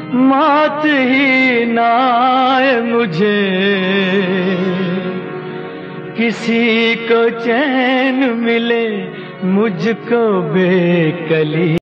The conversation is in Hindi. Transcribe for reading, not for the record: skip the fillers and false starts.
मौत ही ना आए मुझे, किसी को चैन मिले मुझको बेकली।